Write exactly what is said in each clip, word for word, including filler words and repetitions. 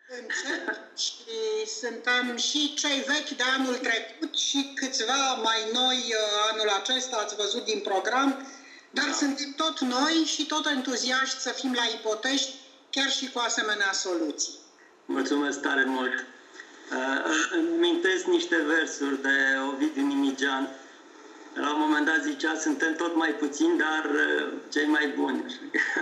încet și suntem și cei vechi de anul trecut și câțiva mai noi anul acesta, ați văzut din program, dar da. Suntem tot noi și tot entuziaști să fim la Ipotești, chiar și cu asemenea soluții. Mulțumesc tare mult! Îmi amintesc niște versuri de Ovidiu Nimigean. La un moment dat zicea, suntem tot mai puțini, dar cei mai buni.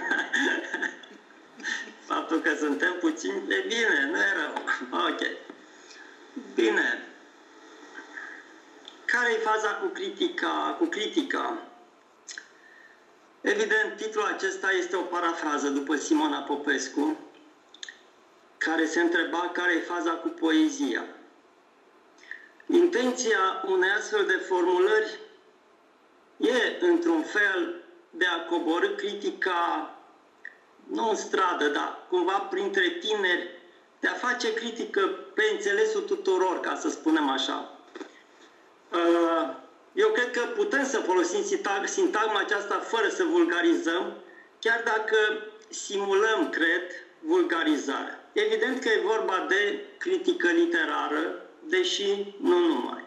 Faptul că suntem puțini, e bine, nu e rău. Ok. Bine. Care e faza cu critica? Cu critica? Evident, titlul acesta este o parafrază după Simona Popescu, care se întreba care e faza cu poezia. Intenția unei astfel de formulări e, într-un fel, de a coborî critica, nu în stradă, dar cumva printre tineri, de a face critică pe înțelesul tuturor, ca să spunem așa. Eu cred că putem să folosim sintagma aceasta fără să vulgarizăm, chiar dacă simulăm, cred, vulgarizarea. Evident că e vorba de critică literară, deși nu numai.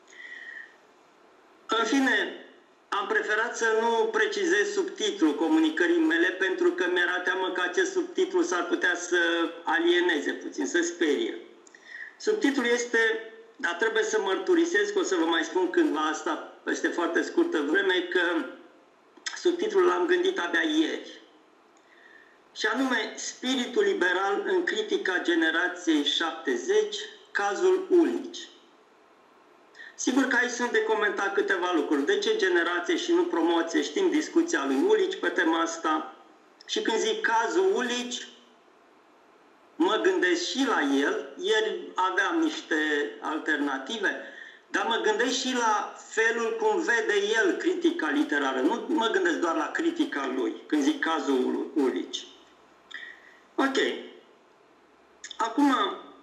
În fine, am preferat să nu precizez subtitlul comunicării mele, pentru că mi-era teamă că acest subtitlu s-ar putea să alieneze puțin, să sperie. Subtitlul este, dar trebuie să mărturisesc, o să vă mai spun cândva asta peste foarte scurtă vreme, că subtitlul l-am gândit abia ieri. Și anume, Spiritul liberal în critica generației șaptezeci, cazul Ulici. Sigur că aici sunt de comentat câteva lucruri. De ce generație și nu promoție? Știm discuția lui Ulici pe tema asta. Și când zic cazul Ulici, mă gândesc și la el. Ieri aveam niște alternative, dar mă gândesc și la felul cum vede el critica literară. Nu mă gândesc doar la critica lui, când zic cazul Ulici. Ok. Acum,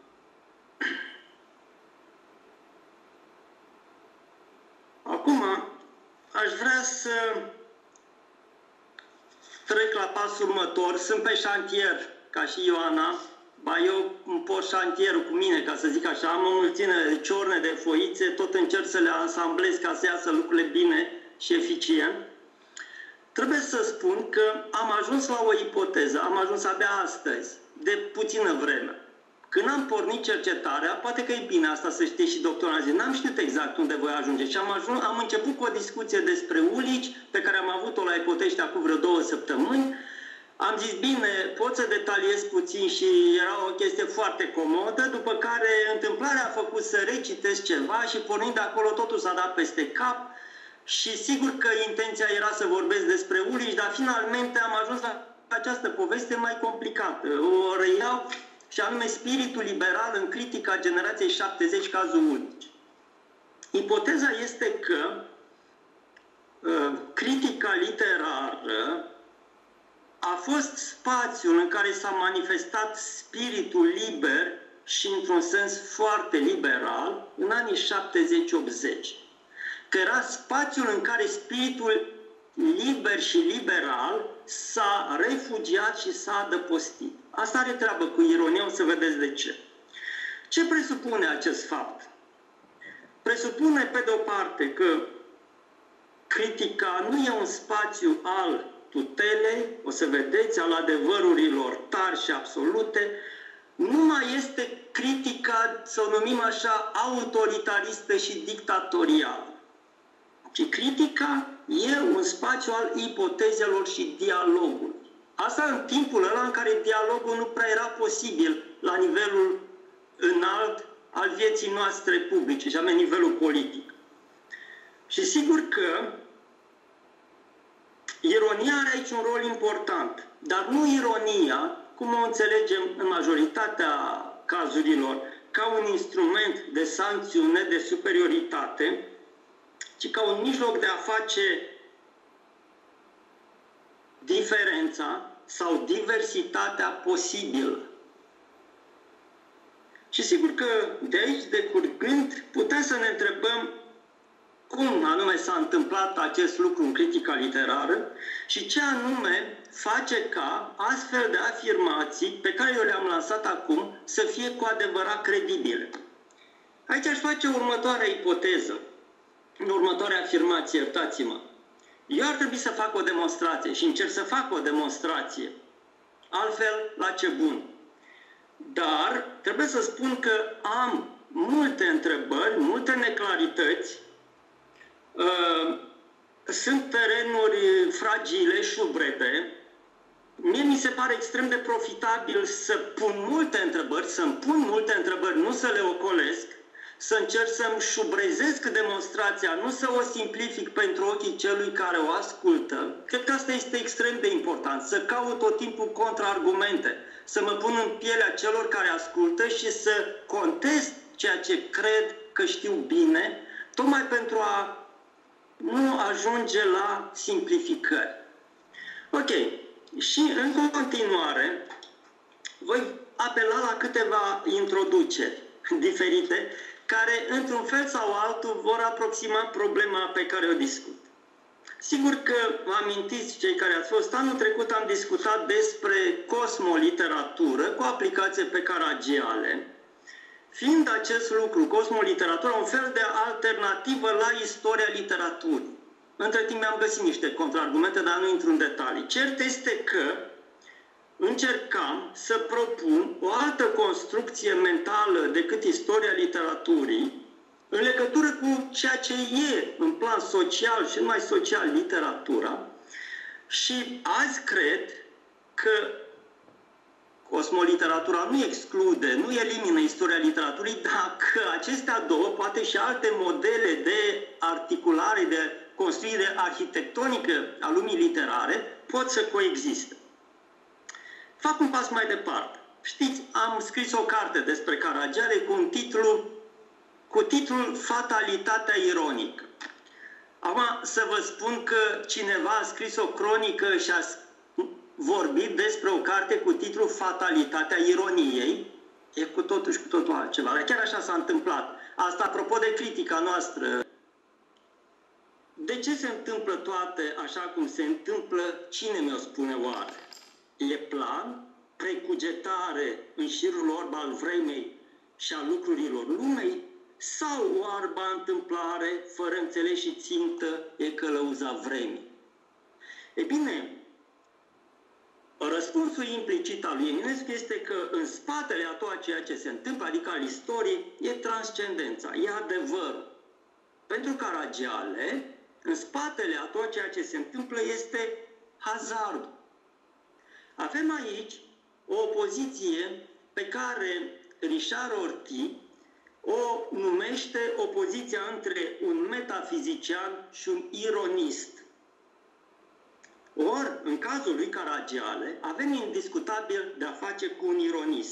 acum aș vrea să trec la pasul următor. Sunt pe șantier, ca și Ioana, ba eu îmi port șantierul cu mine, ca să zic așa, am o mulțime de ciorne, de foițe, tot încerc să le ansamblez ca să iasă lucrurile bine și eficient. Trebuie să spun că am ajuns la o ipoteză, am ajuns abia astăzi, de puțină vreme. Când am pornit cercetarea, poate că e bine asta să știe și doctorul a zis, n-am știut exact unde voi ajunge și am, ajuns, am început cu o discuție despre Ulici, pe care am avut-o la Ipotești acum vreo două săptămâni. Am zis, bine, pot să detaliez puțin și era o chestie foarte comodă, după care întâmplarea a făcut să recitesc ceva și pornind de acolo totul s-a dat peste cap și sigur că intenția era să vorbesc despre Ulici, dar finalmente am ajuns la această poveste mai complicată. O reiau și anume Spiritul liberal în critica generației șaptezeci, cazul Ulici. Ipoteza este că uh, critica literară a fost spațiul în care s-a manifestat spiritul liber și într-un sens foarte liberal în anii șaptezeci optzeci. Că era spațiul în care spiritul liber și liberal s-a refugiat și s-a adăpostit. Asta are treabă cu ironie, o să vedeți de ce. Ce presupune acest fapt? Presupune, pe de o parte, că critica nu e un spațiu al tutelei, o să vedeți, al adevărurilor tari și absolute, nu mai este critica, să o numim așa, autoritaristă și dictatorială, ci critica e un spațiu al ipotezelor și dialogului. Asta în timpul ăla în care dialogul nu prea era posibil la nivelul înalt al vieții noastre publice, și anume nivelul politic. Și sigur că ironia are aici un rol important, dar nu ironia, cum o înțelegem în majoritatea cazurilor, ca un instrument de sancțiune, de superioritate, ci ca un mijloc de a face diferența sau diversitatea posibilă. Și sigur că de aici decurgând putem să ne întrebăm cum anume s-a întâmplat acest lucru în critica literară și ce anume face ca astfel de afirmații pe care eu le-am lansat acum să fie cu adevărat credibile. Aici aș face următoarea ipoteză, următoarea afirmație, iertați-mă. Eu ar trebui să fac o demonstrație și încerc să fac o demonstrație. Altfel, la ce bun. Dar trebuie să spun că am multe întrebări, multe neclarități, sunt terenuri fragile, șubrede. Mie mi se pare extrem de profitabil să pun multe întrebări, să-mi pun multe întrebări, nu să le ocolesc, să încerc să-mi șubrezesc demonstrația, nu să o simplific pentru ochii celui care o ascultă. Cred că asta este extrem de important, să caut tot timpul contraargumente, să mă pun în pielea celor care ascultă și să contest ceea ce cred că știu bine, tocmai pentru a nu ajunge la simplificări. Ok. Și în continuare voi apela la câteva introduceri diferite care, într-un fel sau altul, vor aproxima problema pe care o discut. Sigur că vă amintiți, cei care ați fost, anul trecut am discutat despre cosmoliteratură cu aplicație pe Caragiale, fiind acest lucru, cosmoliteratura, un fel de alternativă la istoria literaturii. Între timp mi-am găsit niște contraargumente, dar nu intru în detalii. Cert este că încercam să propun o altă construcție mentală decât istoria literaturii în legătură cu ceea ce e în plan social și numai social literatura. Și azi cred că cosmoliteratura nu exclude, nu elimină istoria literaturii, dar că acestea două, poate și alte modele de articulare, de construire arhitectonică a lumii literare, pot să coexiste. Fac un pas mai departe. Știți, am scris o carte despre Caragiale cu un titlu, cu titlul Fatalitatea ironică. Acum să vă spun că cineva a scris o cronică și a vorbit despre o carte cu titlul Fatalitatea ironiei, e cu totul și cu totul altceva. Dar chiar așa s-a întâmplat. Asta apropo de critica noastră. De ce se întâmplă toate așa cum se întâmplă? Cine mi-o spune oare? E plan, precugetare în șirul orb al vremei și a lucrurilor lumei? Sau o arba întâmplare, fără înțeles și țintă, e călăuza vremii? E bine, răspunsul implicit al lui Eminescu este că în spatele a tot ceea ce se întâmplă, adică al istoriei, e transcendența, e adevărul. Pentru Caragiale, în spatele a tot ceea ce se întâmplă este hazardul. Avem aici o opoziție pe care Richard Rorty o numește opoziția între un metafizician și un ironist. Ori, în cazul lui Caragiale, avem indiscutabil de a face cu un ironist.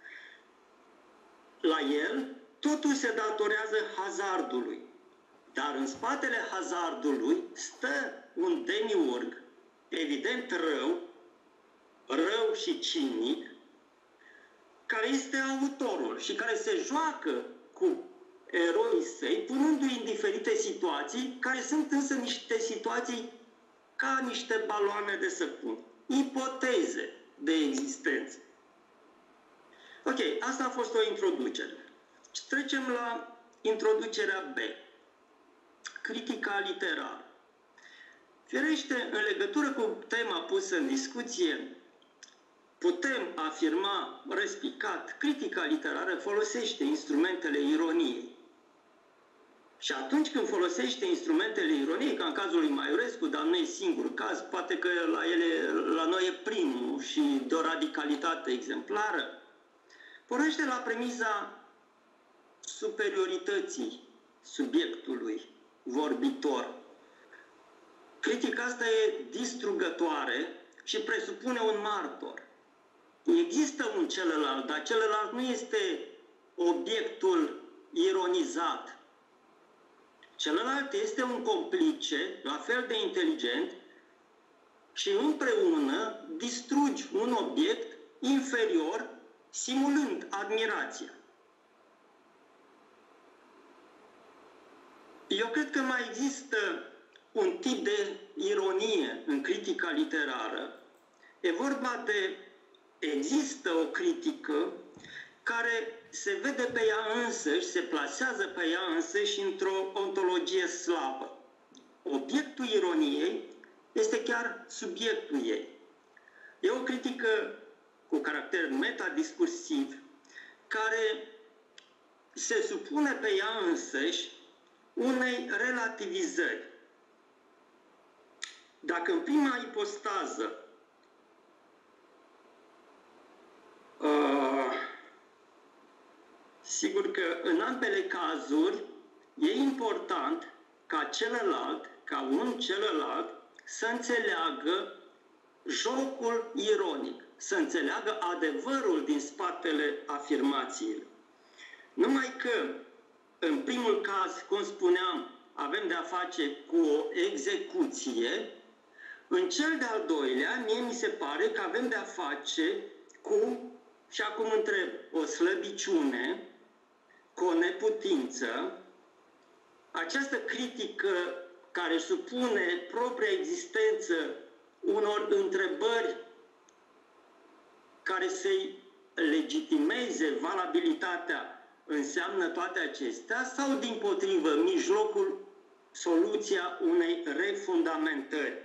La el, totul se datorează hazardului. Dar în spatele hazardului stă un demiurg, evident rău, rău și cinic, care este autorul și care se joacă cu eroii săi, punându-i în diferite situații, care sunt însă niște situații ca niște baloane de săpun, ipoteze de existență. Ok, asta a fost o introducere. Trecem la introducerea B. Critica literară. Firește, în legătură cu tema pusă în discuție, putem afirma respicat, critica literară folosește instrumentele ironiei. Și atunci când folosește instrumentele ironiei, ca în cazul lui Maiorescu, dar nu e singur caz, poate că la, ele, la noi e primul și de o radicalitate exemplară, pornește la premisa superiorității subiectului vorbitor. Critica asta e distrugătoare și presupune un martor. Există un celălalt, dar celălalt nu este obiectul ironizat. Celălalt este un complice, la fel de inteligent, și împreună distrugi un obiect inferior, simulând admirația. Eu cred că mai există un tip de ironie în critica literară. E vorba de, există o critică care se vede pe ea însăși, se plasează pe ea însăși într-o ontologie slabă. Obiectul ironiei este chiar subiectul ei. E o critică cu caracter metadiscursiv care se supune pe ea însăși unei relativizări. Dacă în prima ipostază uh, sigur că în ambele cazuri e important ca celălalt, ca un celălalt, să înțeleagă jocul ironic, să înțeleagă adevărul din spatele afirmațiilor. Numai că, în primul caz, cum spuneam, avem de-a face cu o execuție, în cel de-al doilea, mie mi se pare că avem de-a face cu, și acum întreb, o slăbiciune, cu o neputință, această critică care supune propria existență unor întrebări care să-i legitimeze valabilitatea, înseamnă toate acestea, sau dimpotrivă mijlocul, soluția unei refundamentări.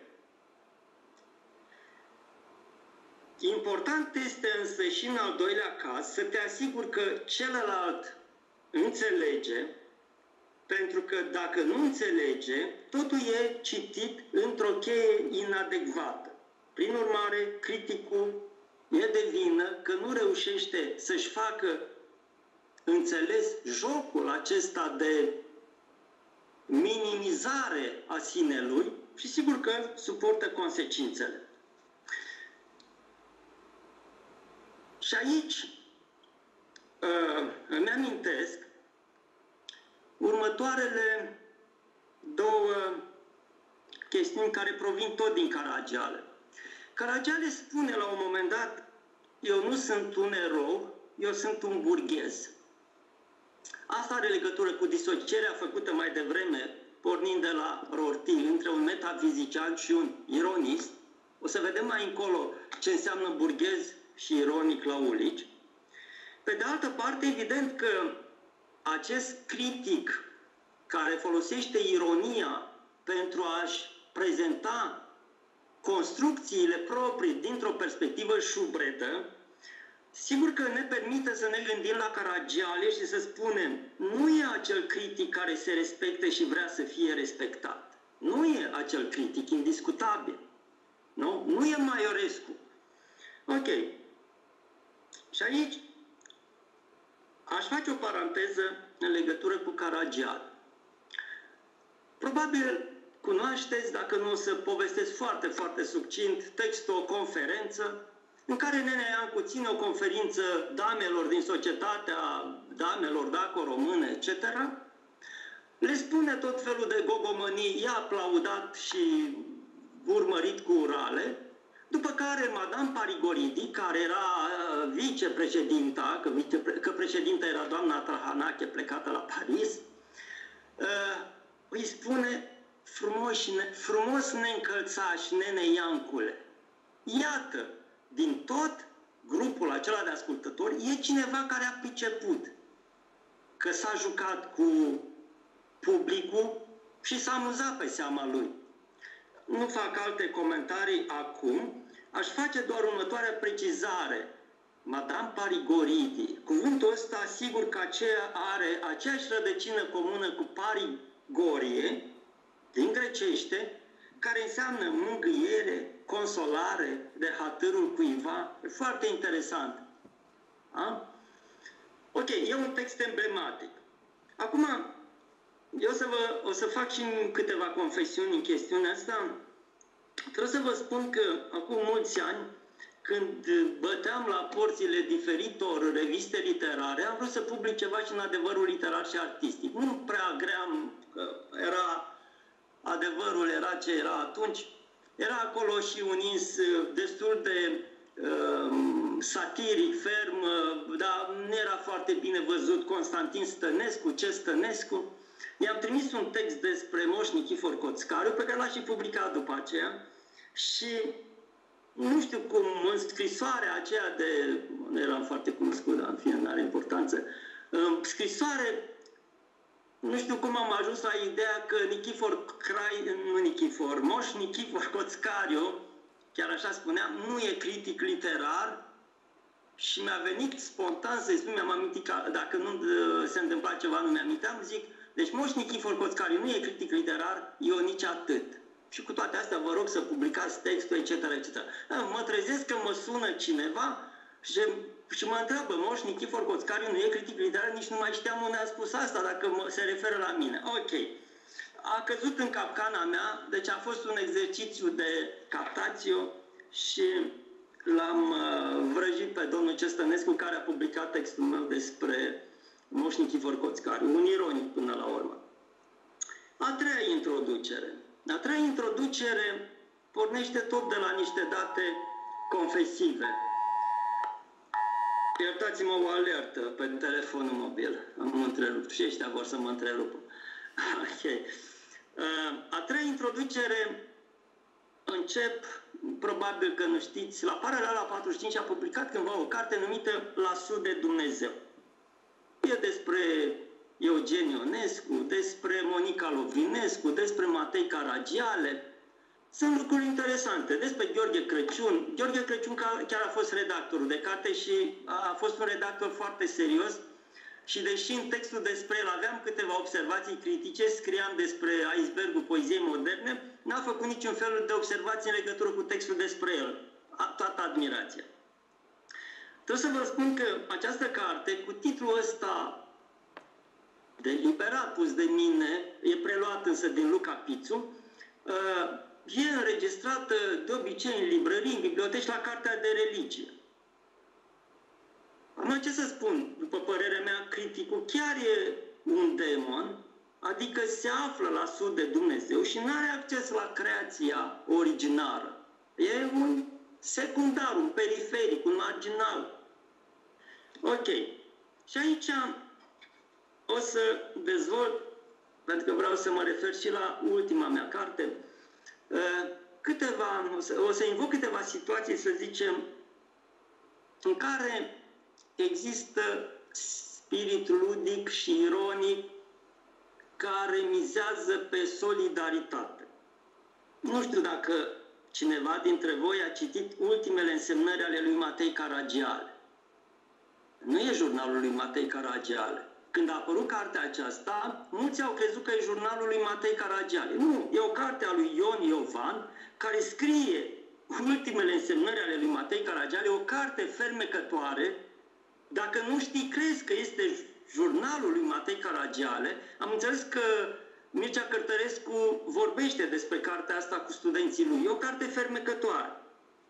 Important este însă și în al doilea caz să te asiguri că celălalt înțelege, pentru că dacă nu înțelege, totul e citit într-o cheie inadecvată. Prin urmare, criticul e de vină că nu reușește să-și facă înțeles jocul acesta de minimizare a sinelui și sigur că suportă consecințele. Și aici uh, îmi amintesc următoarele două chestiuni care provin tot din Caragiale. Caragiale spune la un moment dat: eu nu sunt un erou, eu sunt un burghez. Asta are legătură cu disocierea făcută mai devreme, pornind de la Rorty, între un metafizician și un ironist. O să vedem mai încolo ce înseamnă burghez și ironic la Ulici. Pe de altă parte, evident că acest critic care folosește ironia pentru a-și prezenta construcțiile proprii dintr-o perspectivă șubredă, sigur că ne permite să ne gândim la Caragiale și să spunem: nu e acel critic care se respectă și vrea să fie respectat. Nu e acel critic indiscutabil. Nu? Nu e Maiorescu. Ok. Și aici aș face o paranteză în legătură cu Caragiale. Probabil cunoașteți, dacă nu o să povestesc foarte, foarte succint, textul O conferință, în care Nenea Iancu ține o conferință damelor din societatea damelor daco-române, et cetera. Le spune tot felul de gogomănii, i-a aplaudat și urmărit cu urale, după care Madame Parigoridi, care era uh, vicepreședinta, că, vice, că președinta era doamna Trahanache, plecată la Paris, uh, îi spune: frumos, frumos ne-încălțași, Nene Iancule. Iată, din tot grupul acela de ascultători, e cineva care a priceput că s-a jucat cu publicul și s-a amuzat pe seama lui. Nu fac alte comentarii acum, aș face doar următoarea precizare. Madame Parigoridi, cuvântul ăsta sigur că aceea are aceeași rădăcină comună cu parigorie, din grecește, care înseamnă mângâiere, consolare, de hatârul cuiva. E foarte interesant. A? Ok, e un text emblematic. Acum, eu o să, vă, o să fac și câteva confesiuni în chestiunea asta. Trebuie să vă spun că acum mulți ani, când băteam la porțile diferitor reviste literare, am vrut să public ceva și în Adevărul literar și artistic. Nu prea gream, că era adevărul, era ce era atunci. Era acolo și un ins destul de uh, satiric, ferm, uh, dar nu era foarte bine văzut Constantin Stănescu, ce Stănescu. I-am trimis un text despre Moș Nichifor Coțcariu, pe care l-a și publicat după aceea, și nu știu cum, în scrisoarea aceea de... nu eram foarte cunoscut, dar în fine, nu are importanță. În scrisoare, nu știu cum am ajuns la ideea că Nichifor Crai, nu Nichifor, Moș Nichifor Coțcariu, chiar așa spuneam, nu e critic literar, și mi-a venit spontan să-i spun, mi-am amintit că dacă nu se întâmpla ceva, nu mi-aminteam, zic, deci Moș Nichifor Coțcariu nu e critic literar, eu nici atât. Și cu toate astea vă rog să publicați textul, et cetera, et cetera. Mă trezesc că mă sună cineva și, și mă întreabă, Moș Nichifor Coțcariu nu e critic literar, nici nu mai știam unde a spus asta, dacă mă, se referă la mine. Ok. A căzut în capcana mea, deci a fost un exercițiu de captație și l-am uh, vrăjit pe domnul Cestănescu, care a publicat textul meu despre Moș Nichifor Coțcariu, un ironic până la urmă. A treia introducere. A treia introducere pornește tot de la niște date confesive. Iertați-mă o alertă pe telefonul mobil. Am întrerupt și ăștia vor să mă întrerupă. Ok. A treia introducere încep, probabil că nu știți, la Paralela patruzeci și cinci a publicat cândva o carte numită La Sud de Dumnezeu. E despre Eugen Ionescu, despre Monica Lovinescu, despre Matei Caragiale. Sunt lucruri interesante. Despre Gheorghe Crăciun. Gheorghe Crăciun chiar a fost redactorul de carte și a fost un redactor foarte serios. Și deși în textul despre el aveam câteva observații critice, scriam despre icebergul poeziei moderne, n-a făcut niciun fel de observații în legătură cu textul despre el. Toată admirația. Trebuie să vă spun că această carte, cu titlul ăsta deliberat pus de mine, e preluat însă din Luca Pițu, e înregistrată de obicei în librării, în biblioteci, la Cartea de Religie. Acum, ce să spun, după părerea mea, criticul chiar e un demon, adică se află la sud de Dumnezeu și nu are acces la creația originară. E un secundar, un periferic, un marginal. Ok. Și aici o să dezvolt, pentru că vreau să mă refer și la ultima mea carte, câteva, o să, o să invoc câteva situații, să zicem, în care există spirit ludic și ironic care mizează pe solidaritate. Nu știu dacă cineva dintre voi a citit ultimele însemnări ale lui Matei Caragiale. Nu e jurnalul lui Matei Caragiale. Când a apărut cartea aceasta, mulți au crezut că e jurnalul lui Matei Caragiale. Nu, e o carte a lui Ion Iovan, care scrie ultimele însemnări ale lui Matei Caragiale, o carte fermecătoare. Dacă nu știi, crezi că este jurnalul lui Matei Caragiale. Am înțeles că Mircea Cărtărescu vorbește despre cartea asta cu studenții lui. E o carte fermecătoare.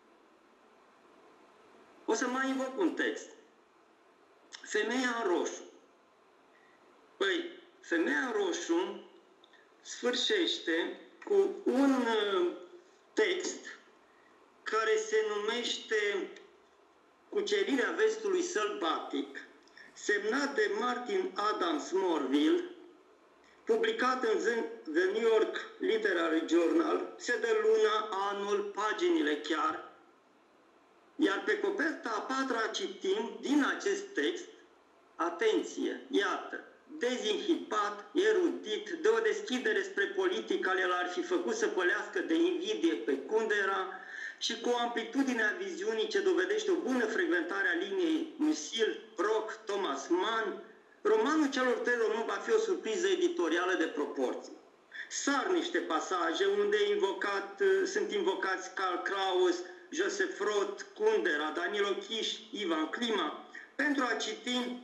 O să mai invoc un text. Femeia în roșu. Păi, Femeia în roșu sfârșește cu un text care se numește Cucerirea vestului sălbatic, semnat de Martin Adams Morville, publicat în The New York Literary Journal, se dă luna, anul, paginile chiar, iar pe coperta a patra citim din acest text, atenție, iată, dezinhibat, erudit, de o deschidere spre politică, el ar fi făcut să pălească de invidie pe Kundera și cu o amplitudine a viziunii ce dovedește o bună frecventare a liniei Musil, Brock, Thomas Mann, romanul celor trei români va fi o surpriză editorială de proporții. Sar niște pasaje unde invocat, sunt invocați Karl Kraus, Joseph Roth, Kundera, Danilo Chiș, Ivan Clima, pentru a citi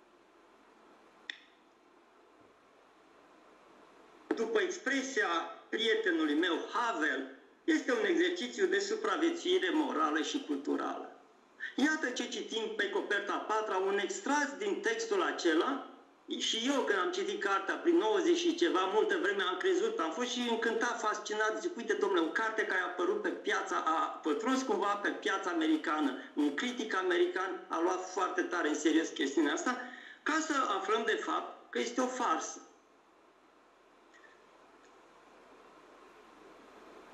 după expresia prietenului meu, Havel, este un exercițiu de supraviețuire morală și culturală. Iată ce citim pe coperta a patra, un extras din textul acela, și eu când am citit cartea prin nouăzeci și ceva, multă vreme am crezut, am fost și încântat, fascinat, zic, uite domnule, o carte care a apărut pe piața, a pătruns cumva pe piața americană, un critic american a luat foarte tare în serios chestiunea asta, ca să aflăm de fapt că este o farsă.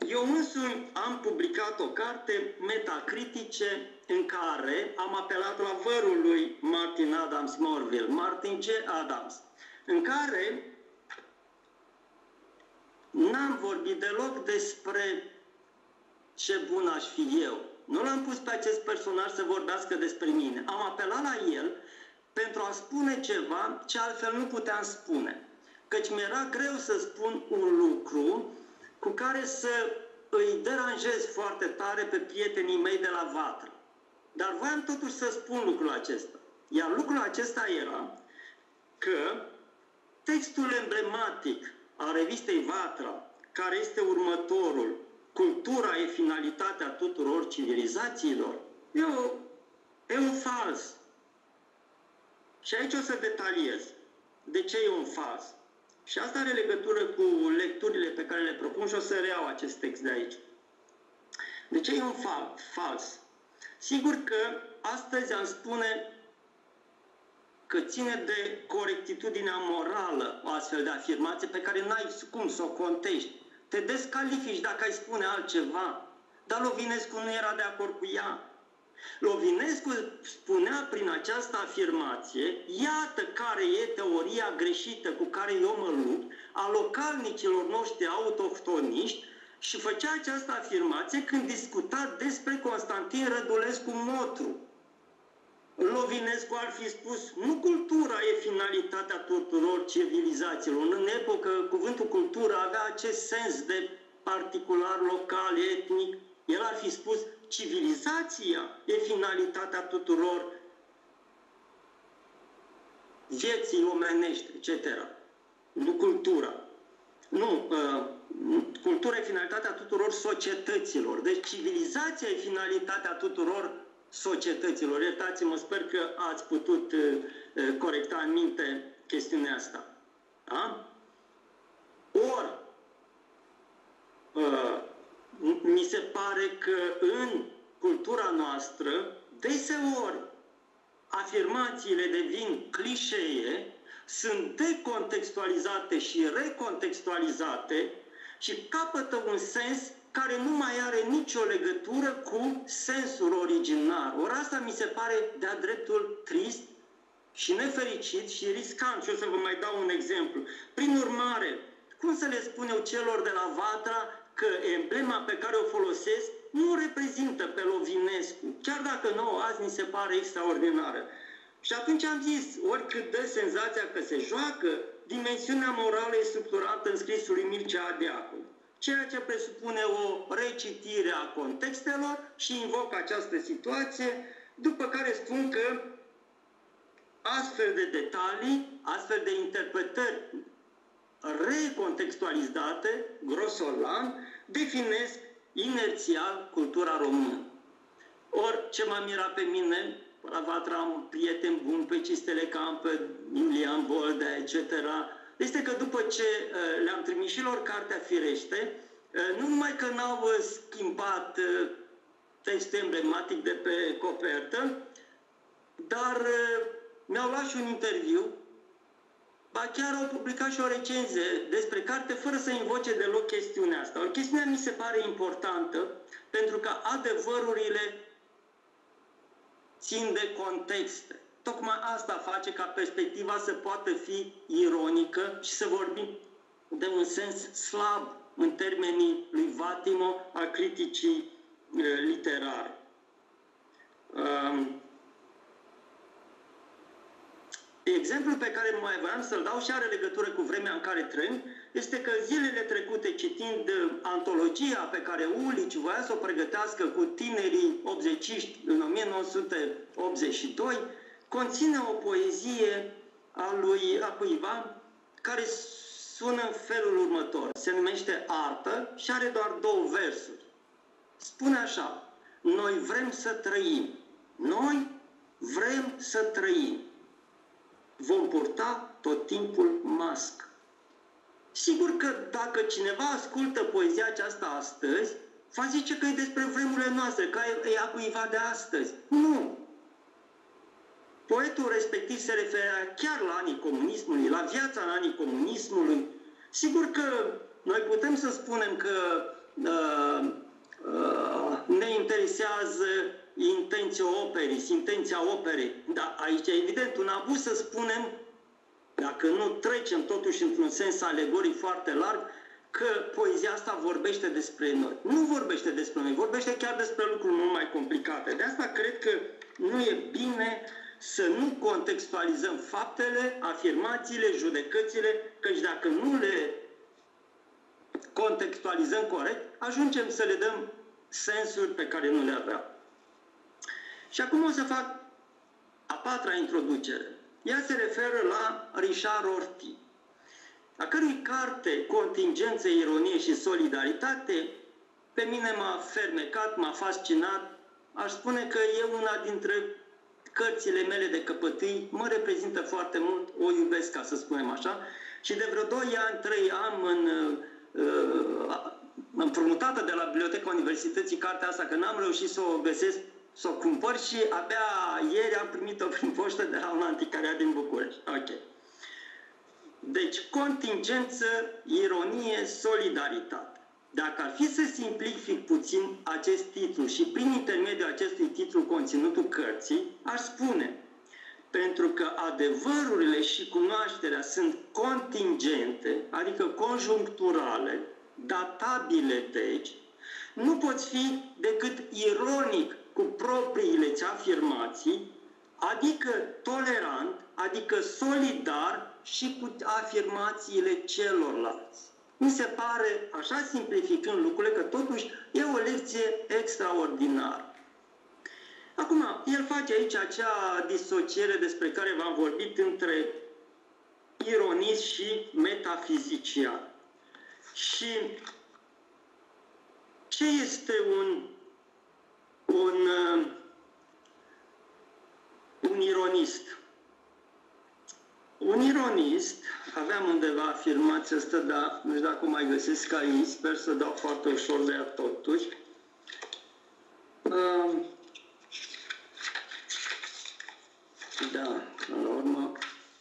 Eu însumi am publicat o carte, Metacritice, în care am apelat la vărul lui Martin Adams Morville, Martin G. Adams, în care n-am vorbit deloc despre ce bun aș fi eu. Nu l-am pus pe acest personaj să vorbească despre mine. Am apelat la el pentru a spune ceva ce altfel nu puteam spune. Căci mi-era greu să spun un lucru cu care să îi deranjez foarte tare pe prietenii mei de la Vatră. Dar voiam totuși să spun lucrul acesta. Iar lucrul acesta era că textul emblematic al revistei Vatra, care este următorul, cultura e finalitatea tuturor civilizațiilor, e, o, e un fals. Și aici o să detaliez de ce e un fals. Și asta are legătură cu lecturile pe care le propun și o să reiau acest text de aici. De ce e un fal, fals? Sigur că astăzi am spune că ține de corectitudinea morală o astfel de afirmație pe care n-ai cum să o contești. Te descalifici dacă ai spune altceva. Dar Lovinescu nu era de acord cu ea. Lovinescu spunea prin această afirmație, iată care e teoria greșită cu care eu mă lupt, a localnicilor noștri autohtoniști, și făcea această afirmație când discuta despre Constantin Rădulescu Motru. Lovinescu ar fi spus, nu cultura e finalitatea tuturor civilizațiilor. În epocă, cuvântul cultură avea acest sens de particular, local, etnic. El ar fi spus, civilizația e finalitatea tuturor vieții omenești, et cetera. Nu cultura. Nu, uh, cultura e finalitatea tuturor societăților. Deci civilizația e finalitatea tuturor societăților. Iertați-mă, sper că ați putut uh, corecta în minte chestiunea asta. Da? Ori, uh, mi se pare că în cultura noastră, deseori, afirmațiile devin clișee, sunt decontextualizate și recontextualizate și capătă un sens care nu mai are nicio legătură cu sensul originar. Ori asta mi se pare de-a dreptul trist și nefericit și riscant. Și o să vă mai dau un exemplu. Prin urmare, cum să le spun eu celor de la Vatra că emblema pe care o folosesc nu reprezintă pe Lovinescu, chiar dacă nouă azi ni se pare extraordinară. Și atunci am zis, oricât dă senzația că se joacă, dimensiunea morală e structurată în scrisul lui Mircea Deacon, ceea ce presupune o recitire a contextelor și invoc această situație, după care spun că astfel de detalii, astfel de interpretări recontextualizate, grosolan, definesc inerțial cultura română. Ori ce m-a mirat pe mine, la Vatra am prieteni buni pe Cistele Camp, pe Iulian Boldea, et cetera, este că după ce uh, le-am trimis și lor cartea firește, uh, nu numai că n-au uh, schimbat uh, textul emblematic de pe copertă, dar uh, mi-au luat și un interviu, ba chiar au publicat și o recenzie despre carte fără să invoce deloc chestiunea asta. O chestiune mi se pare importantă pentru că adevărurile țin de contexte. Tocmai asta face ca perspectiva să poată fi ironică și să vorbim de un sens slab în termenii lui Vatimo al criticii uh, literare. Um, Exemplul pe care mai voiam să-l dau și are legătură cu vremea în care trăim, este că zilele trecute, citind antologia pe care Ulici voia să o pregătească cu tinerii optzeciști în o mie nouă sute optzeci și doi, conține o poezie a lui a cuiva care sună în felul următor. Se numește Artă și are doar două versuri. Spune așa: noi vrem să trăim. Noi vrem să trăim. Vom purta tot timpul mască. Sigur că dacă cineva ascultă poezia aceasta astăzi, va zice că e despre vremurile noastre, că e a cuiva de astăzi. Nu! Poetul respectiv se referea chiar la anii comunismului, la viața în anii comunismului. Sigur că noi putem să spunem că uh, uh, ne interesează intenția operii, intenția operei. Dar aici, evident, un abuz să spunem, dacă nu trecem totuși într-un sens alegoric foarte larg, că poezia asta vorbește despre noi. Nu vorbește despre noi, vorbește chiar despre lucruri mult mai complicate. De asta cred că nu e bine să nu contextualizăm faptele, afirmațiile, judecățile, căci dacă nu le contextualizăm corect, ajungem să le dăm sensuri pe care nu le aveam. Și acum o să fac a patra introducere. Ea se referă la Richard Rorty, a cărui carte Contingență, ironie și solidaritate pe mine m-a fermecat, m-a fascinat. Aș spune că e una dintre cărțile mele de căpătâi, mă reprezintă foarte mult, o iubesc, ca să spunem așa, și de vreo doi ani, trei am în, uh, împrumutată de la Biblioteca Universității cartea asta, că n-am reușit să o găsesc, să o cumpăr și abia ieri am primit-o prin poștă de la un anticariat din București. Ok. Deci, contingență, ironie, solidaritate. Dacă ar fi să simplific puțin acest titlu și prin intermediul acestui titlu conținutul cărții, aș spune, pentru că adevărurile și cunoașterea sunt contingente, adică conjuncturale, databile deci, nu poți fi decât ironic cu propriile-ți afirmații, adică tolerant, adică solidar și cu afirmațiile celorlalți. Mi se pare, așa simplificând lucrurile, că totuși e o lecție extraordinară. Acum, el face aici acea disociere despre care v-am vorbit între ironist și metafizician. Și ce este un, un, un ironist? Un ironist, aveam undeva afirmația asta, dar nu știu dacă o mai găsesc aici, sper să dau foarte ușor de ea totuși. Uh, da, la urmă.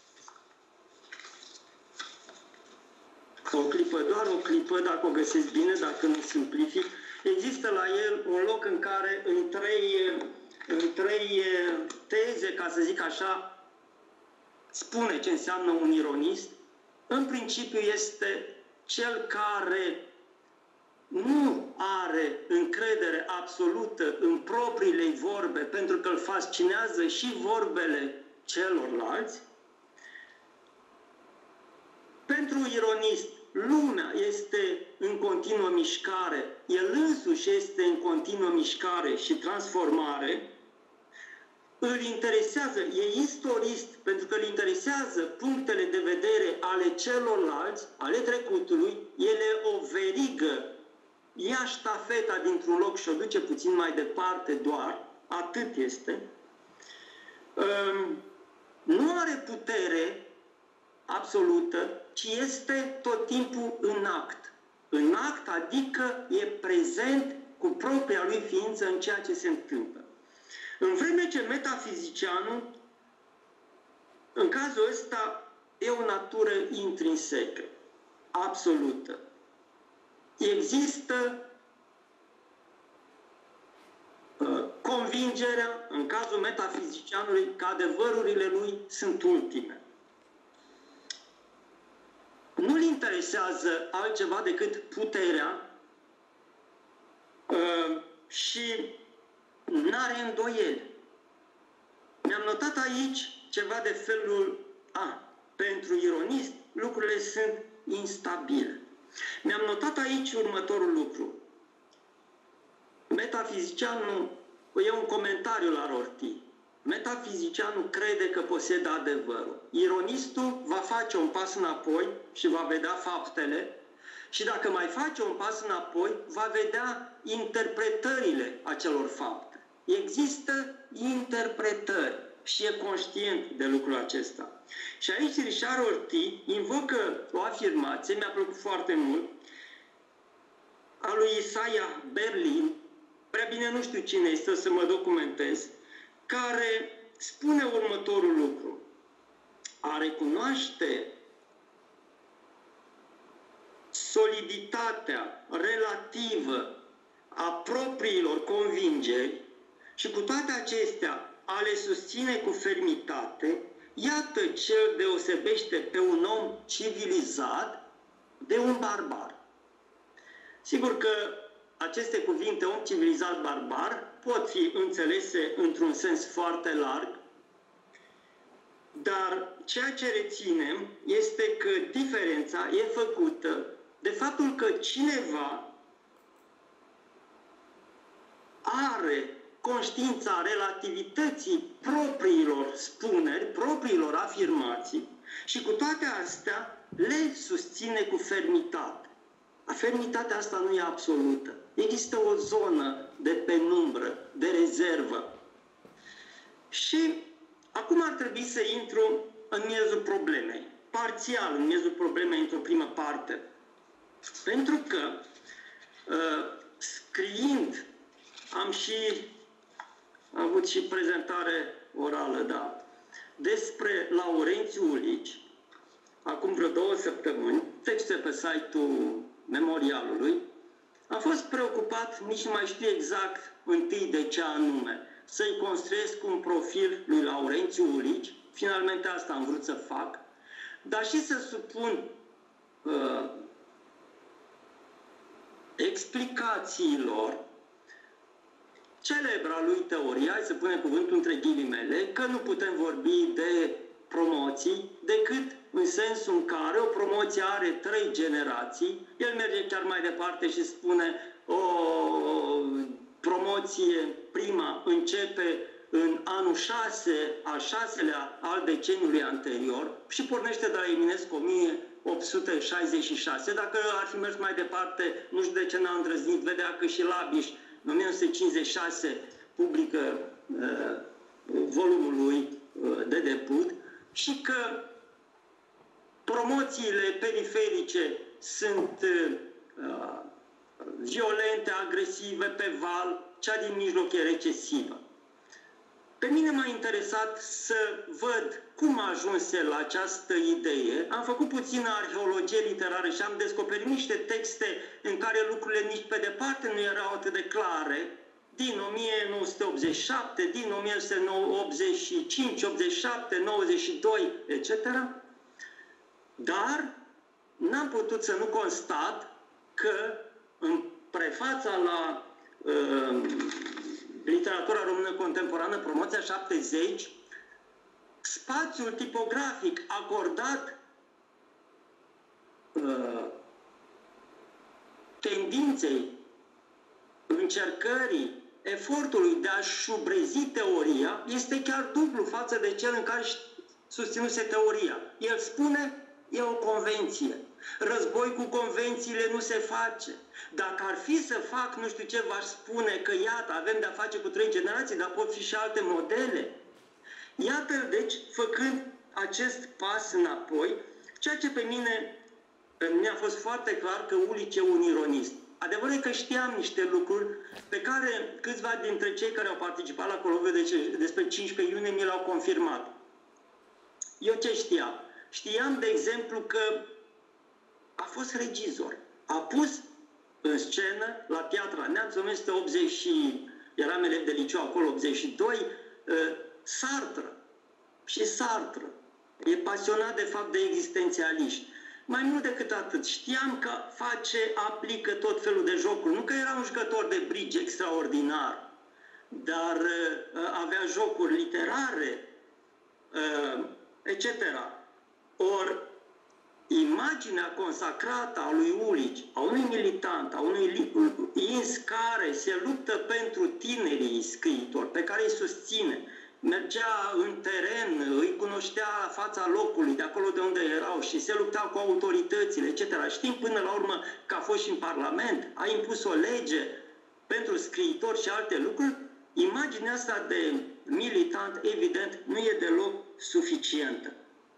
O clipă, doar o clipă, dacă o găsesc bine, dacă nu simplific. Există la el un loc în care în trei, în trei teze, ca să zic așa, spune ce înseamnă un ironist. În principiu este cel care nu are încredere absolută în propriile vorbe, pentru că îl fascinează și vorbele celorlalți. Pentru ironist, lumea este în continuă mișcare, el însuși este în continuă mișcare și transformare. Îl interesează, e istorist, pentru că îl interesează punctele de vedere ale celorlalți, ale trecutului, el e o verigă, ia ștafeta dintr-un loc și o duce puțin mai departe doar, atât este. Nu are putere absolută, ci este tot timpul în act. În act, adică e prezent cu propria lui ființă în ceea ce se întâmplă. În vreme ce metafizicianul, în cazul ăsta, e o natură intrinsecă, absolută. Există uh, convingerea, în cazul metafizicianului, că adevărurile lui sunt ultime. Nu-l interesează altceva decât puterea uh, și n-are îndoieli. Mi-am notat aici ceva de felul A. Pentru ironist, lucrurile sunt instabile. Mi-am notat aici următorul lucru. Metafizicianul, e un comentariu la Rorty. Metafizicianul crede că posedă adevărul. Ironistul va face un pas înapoi și va vedea faptele și dacă mai face un pas înapoi, va vedea interpretările acelor fapte. Există interpretări și e conștient de lucrul acesta. Și aici Richard Rorty invocă o afirmație, mi-a plăcut foarte mult, a lui Isaiah Berlin, prea bine nu știu cine este, să mă documentez, care spune următorul lucru. A recunoaște soliditatea relativă a propriilor convingeri și cu toate acestea a le susține cu fermitate, iată ce îl deosebește pe un om civilizat de un barbar. Sigur că aceste cuvinte, om civilizat, barbar, pot fi înțelese într-un sens foarte larg, dar ceea ce reținem este că diferența e făcută de faptul că cineva are conștiința relativității propriilor spuneri, propriilor afirmații și cu toate astea le susține cu fermitate. Fermitatea asta nu e absolută. Există o zonă de penumbră, de rezervă. Și acum ar trebui să intru în miezul problemei. Parțial în miezul problemei într-o primă parte. Pentru că scriind am și am avut și prezentare orală, da, despre Laurențiu Ulici, acum vreo două săptămâni, texte pe site-ul Memorialului, am fost preocupat, nici nu mai știu exact întâi de ce anume, să-i construiesc un profil lui Laurențiu Ulici, finalmente asta am vrut să fac, dar și să supun uh, explicațiilor celebra lui teoria, hai să punem cuvântul între ghilimele, că nu putem vorbi de promoții decât în sensul în care o promoție are trei generații. El merge chiar mai departe și spune o promoție prima începe în anul șase, al șaselea al deceniului anterior și pornește de la Eminescu o mie opt sute șaizeci și șase. Dacă ar fi mers mai departe, nu știu de ce n-a îndrăznit, vedea că și Labiș în o mie nouă sute cincizeci și șase publică uh, volumul lui uh, de debut și că promoțiile periferice sunt uh, violente, agresive, pe val, cea din mijloc e recesivă. Pe mine m-a interesat să văd cum a ajuns la această idee. Am făcut puțină arheologie literară și am descoperit niște texte în care lucrurile nici pe departe nu erau atât de clare, din o mie nouă sute optzeci și șapte, din o mie nouă sute optzeci și cinci, optzeci și șapte, nouăzeci și doi, et cetera. Dar n-am putut să nu constat că în prefața la uh, literatura română contemporană, promoția șaptezeci, spațiul tipografic acordat uh, tendinței, încercării, efortului de a șubrezi teoria este chiar dublu față de cel în care susținuse teoria. El spune, e o convenție. Război cu convențiile nu se face. Dacă ar fi să fac nu știu ce, v-aș spune că iată, avem de-a face cu trei generații, dar pot fi și alte modele. Iată, deci, făcând acest pas înapoi, ceea ce pe mine mi-a fost foarte clar că Ulici e un ironist. Adevărul e că știam niște lucruri pe care câțiva dintre cei care au participat la colocviul despre cincisprezece iunie mi l-au confirmat. Eu ce știam? Știam, de exemplu, că a fost regizor. A pus în scenă, la Piatra Neamț, o mie nouă sute optzeci și, eram elev de liceu acolo, optzeci și doi, Sartre. Și Sartre e pasionat, de fapt, de existențialiști. Mai mult decât atât, știam că face, aplică tot felul de jocuri. Nu că era un jucător de bridge extraordinar, dar uh, avea jocuri literare, uh, et cetera. Ori, imaginea consacrată a lui Ulici, a unui militant, a unui ins care se luptă pentru tinerii scriitori, pe care îi susține, mergea în teren, îi cunoștea fața locului, de acolo de unde erau și se lupta cu autoritățile, et cetera. Știm până la urmă că a fost și în Parlament, a impus o lege pentru scriitori și alte lucruri. Imaginea asta de militant, evident, nu e deloc suficientă.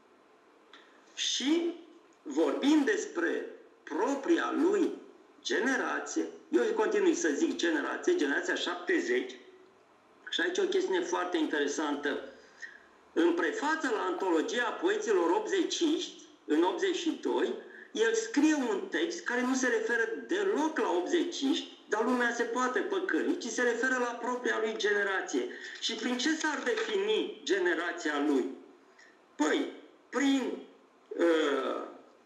Și vorbind despre propria lui generație, eu continui să zic generație, generația șaptezeci, și aici o chestiune foarte interesantă. În prefața la antologia poeților optzeciști, în optzeci și doi, el scrie un text care nu se referă deloc la optzeciști, dar lumea se poate păcăli, ci se referă la propria lui generație. Și prin ce s-ar defini generația lui? Păi, prin uh,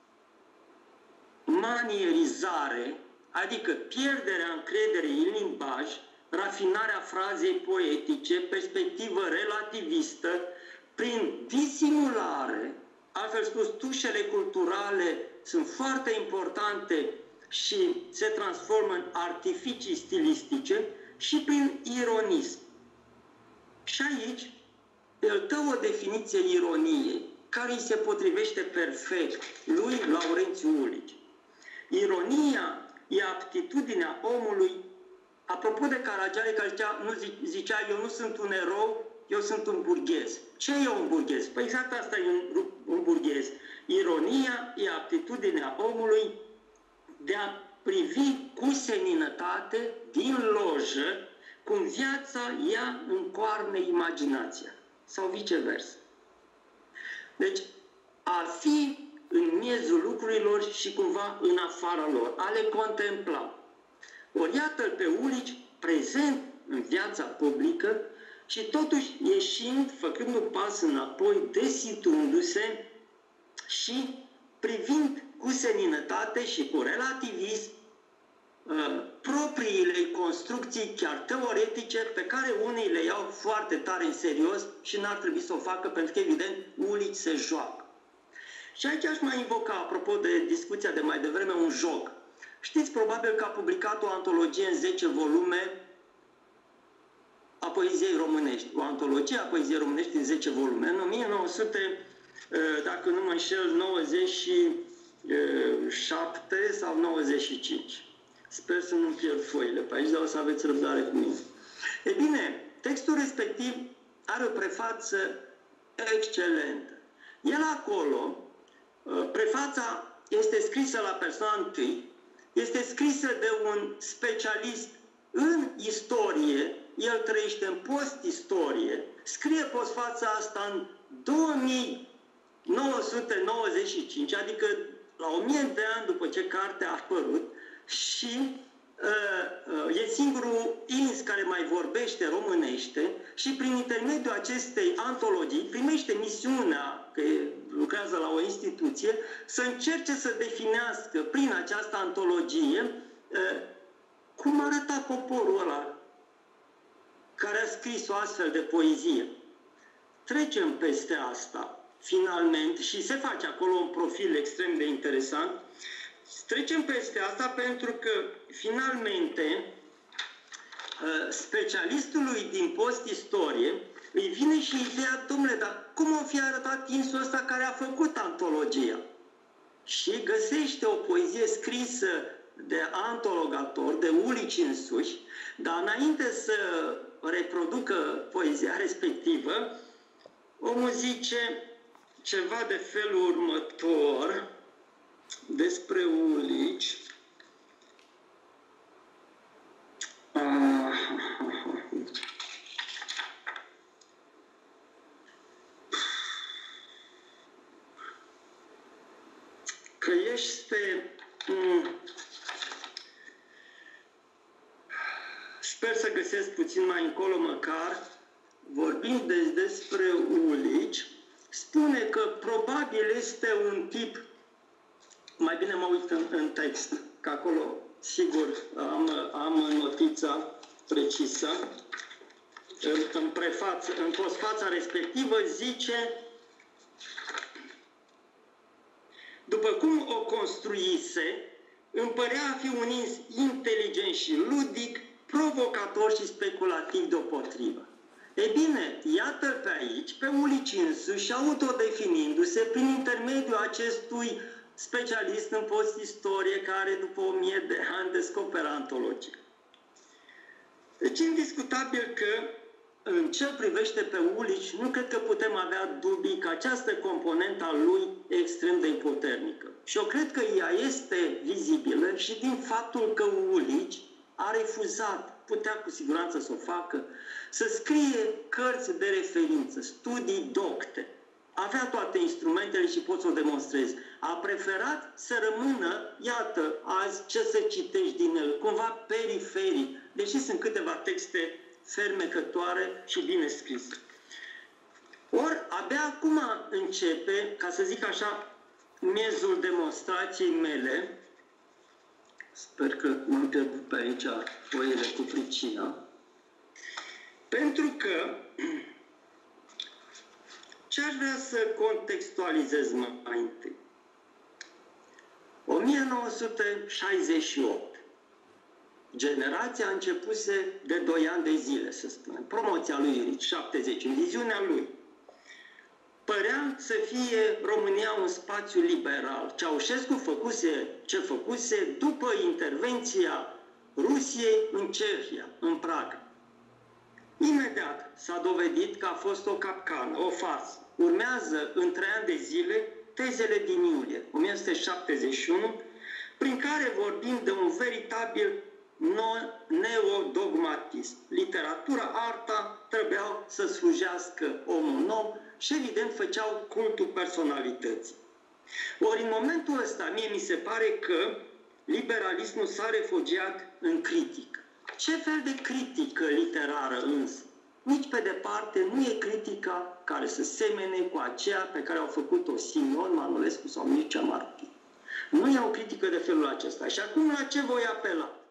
manierizare, adică pierderea încrederii în limbaj, rafinarea frazei poetice, perspectivă relativistă, prin disimulare, altfel spus, tușele culturale sunt foarte importante și se transformă în artificii stilistice, și prin ironism. Și aici el dă o definiție ironiei, care îi se potrivește perfect lui Laurențiu Ulici. Ironia e aptitudinea omului, apropo de Caragiale, care zicea, nu zicea, eu nu sunt un erou, eu sunt un burghez. Ce e un burghez? Păi exact asta e un, un burghez. Ironia e aptitudinea omului de a privi cu seninătate, din lojă, cum viața ia în coarne imaginația. Sau viceversa. Deci, a fi în miezul lucrurilor și cumva în afara lor, a le contempla. Ori iată-l pe Ulici prezent în viața publică și totuși ieșind, făcând un pas înapoi, desituându-se și privind cu seninătate și cu relativism uh, propriile construcții, chiar teoretice, pe care unii le iau foarte tare în serios și n-ar trebui să o facă, pentru că, evident, Ulici se joacă. Și aici aș mai invoca, apropo de discuția de mai devreme, un joc. Știți probabil că a publicat o antologie în zece volume a poeziei românești. O antologie a poeziei românești în zece volume. În o mie nouă sute, dacă nu mă înșel, nouăzeci și șapte sau nouăzeci și cinci. Sper să nu pierd foile pe aici, dar o să aveți răbdare cu mine. E bine, textul respectiv are o prefață excelentă. El acolo, prefața este scrisă la persoana întâi, este scrisă de un specialist în istorie, el trăiește în post-istorie, scrie postfața asta în două mii nouă sute nouăzeci și cinci, adică la o mie de ani după ce cartea a apărut, și uh, uh, e singurul ins care mai vorbește românește și prin intermediul acestei antologii primește misiunea, că lucrează la o instituție, să încerce să definească prin această antologie uh, cum arăta poporul ăla care a scris o astfel de poezie. Trecem peste asta, finalmente, și se face acolo un profil extrem de interesant. Trecem peste asta pentru că, finalmente, specialistului din post-istorie îi vine și ideea, domnule, dar cum o fi arătat insul ăsta care a făcut antologia? Și găsește o poezie scrisă de antologator, de Ulici însuși, dar înainte să reproducă poezia respectivă, omul zice ceva de felul următor despre Ulici. Că este... Sper să găsesc puțin mai încolo măcar, vorbind des despre Ulici, spune că probabil este un tip, mai bine mă uit în, în text, că acolo, sigur, am, am notița precisă, în, în, prefață, în postfața respectivă zice: după cum o construise, îmi părea a fi un ins inteligent și ludic, provocator și speculativ deopotrivă. E bine, iată pe aici, pe Ulici însuși, autodefinindu-se prin intermediul acestui specialist în post-istorie care după o mie de ani descoperă antologia. Deci, indiscutabil că în ce privește pe Ulici, nu cred că putem avea dubii că această componentă a lui e extrem de puternică. Și eu cred că ea este vizibilă și din faptul că Ulici a refuzat, putea cu siguranță să o facă, să scrie cărți de referință, studii docte. avea toate instrumentele și pot să o demonstrez. A preferat să rămână, iată, azi ce să citești din el, cumva periferic, deși sunt câteva texte fermecătoare și bine scrise. Ori, abia acum începe, ca să zic așa, miezul demonstrației mele. Sper că m-am pierdut pe aici foile cu pricina. Pentru că ce aș vrea să contextualizez mai întâi? o mie nouă sute șaizeci și opt. Generația începuse de doi ani de zile, să spunem. Promoția lui Irici, șaptezeci, în viziunea lui. Părea să fie România un spațiu liberal. Ceaușescu făcuse ce făcuse după intervenția Rusiei în Cehia, în Praga. Imediat s-a dovedit că a fost o capcană, o farsă. Urmează în trei ani de zile tezele din iulie o mie nouă sute șaptezeci și unu, prin care vorbim de un veritabil neodogmatism. Literatura, arta trebuiau să slujească omul nou și evident făceau cultul personalității. Ori în momentul ăsta mie mi se pare că liberalismul s-a refugiat în critică. Ce fel de critică literară însă? Nici pe departe nu e critica care să semene cu aceea pe care au făcut-o Simion, Manolescu sau Mircea Martin. Nu e o critică de felul acesta. Și acum la ce voi apela?